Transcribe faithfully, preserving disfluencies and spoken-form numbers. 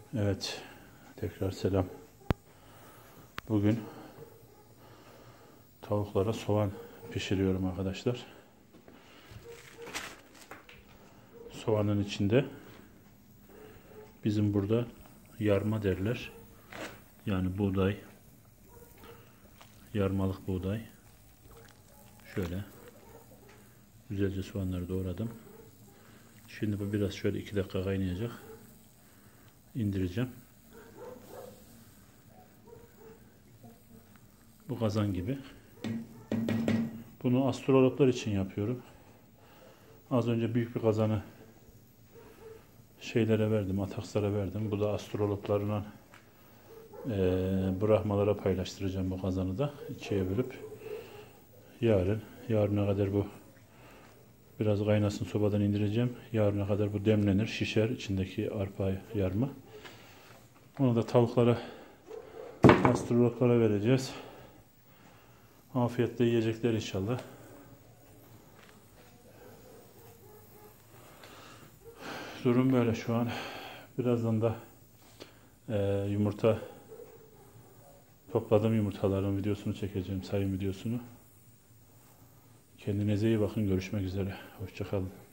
Evet, tekrar selam. Bugün tavuklara soğan pişiriyorum arkadaşlar. Soğanın içinde bizim burada yarma derler. Yani buğday, yarmalık buğday. Şöyle güzelce soğanları doğradım. Şimdi bu biraz şöyle iki dakika kaynayacak. İndireceğim. Bu kazan gibi. Bunu astrologlar için yapıyorum. Az önce büyük bir kazanı şeylere verdim, atakslara verdim. Bu da astrologlarla e, brahmalara paylaştıracağım bu kazanı da. İkiye bölüp yarın, yarına kadar bu biraz kaynasın, sobadan indireceğim. Yarına kadar bu demlenir, şişer içindeki arpa yarma. Onu da tavuklara, astrologlara vereceğiz. Afiyetle yiyecekler inşallah. Durum böyle şu an. Birazdan da e, yumurta topladım, yumurtaların videosunu çekeceğim, sayım videosunu. Kendinize iyi bakın. Görüşmek üzere. Hoşça kalın.